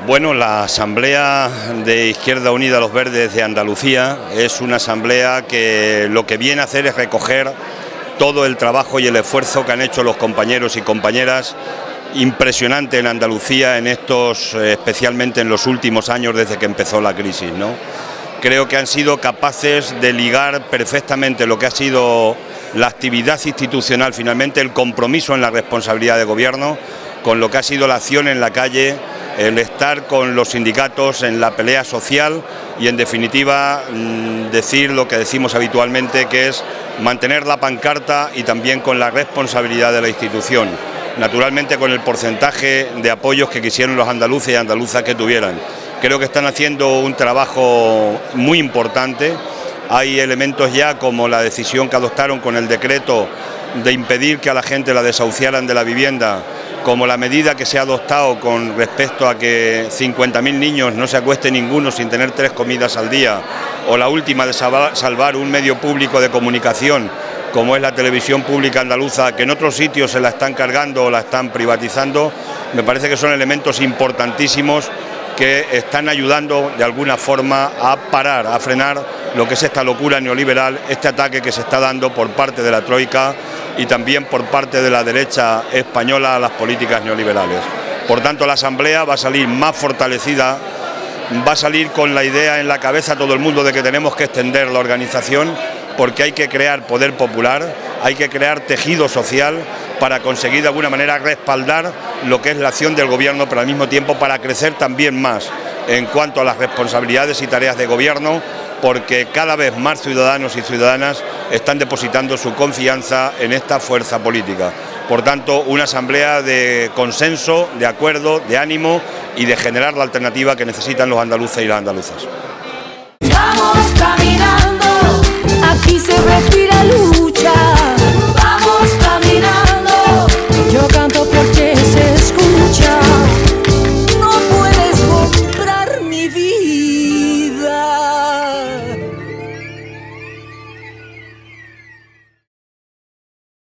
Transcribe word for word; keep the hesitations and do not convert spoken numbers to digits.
Bueno, la Asamblea de Izquierda Unida Los Verdes de Andalucía es una asamblea que lo que viene a hacer es recoger todo el trabajo y el esfuerzo que han hecho los compañeros y compañeras, impresionante en Andalucía en estos, especialmente en los últimos años desde que empezó la crisis, ¿no? Creo que han sido capaces de ligar perfectamente lo que ha sido la actividad institucional, finalmente el compromiso en la responsabilidad de gobierno, con lo que ha sido la acción en la calle, el estar con los sindicatos en la pelea social y en definitiva decir lo que decimos habitualmente, que es mantener la pancarta y también con la responsabilidad de la institución, naturalmente con el porcentaje de apoyos que quisieron los andaluces y andaluzas que tuvieran. Creo que están haciendo un trabajo muy importante. Hay elementos ya como la decisión que adoptaron con el decreto de impedir que a la gente la desahuciaran de la vivienda, como la medida que se ha adoptado con respecto a que cincuenta mil niños no se acueste ninguno sin tener tres comidas al día, o la última de salvar un medio público de comunicación como es la televisión pública andaluza, que en otros sitios se la están cargando o la están privatizando. Me parece que son elementos importantísimos que están ayudando de alguna forma a parar, a frenar lo que es esta locura neoliberal, este ataque que se está dando por parte de la Troika y también por parte de la derecha española a las políticas neoliberales. Por tanto, la Asamblea va a salir más fortalecida, va a salir con la idea en la cabeza todo el mundo de que tenemos que extender la organización, porque hay que crear poder popular, hay que crear tejido social para conseguir de alguna manera respaldar lo que es la acción del gobierno, pero al mismo tiempo para crecer también más en cuanto a las responsabilidades y tareas de gobierno, porque cada vez más ciudadanos y ciudadanas están depositando su confianza en esta fuerza política. Por tanto, una asamblea de consenso, de acuerdo, de ánimo y de generar la alternativa que necesitan los andaluces y las andaluzas.